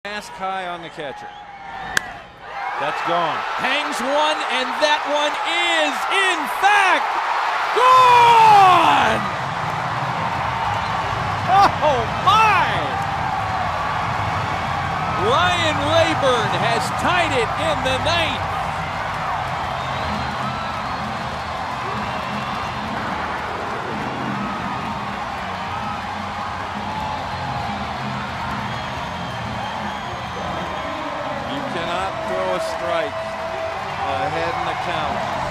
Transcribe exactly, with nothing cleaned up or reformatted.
Mask high on the catcher. That's gone. Hangs one, and that one is, in fact, gone! Oh, my! Ryan Raburn has tied it in the ninth. Cannot throw a strike ahead in the count.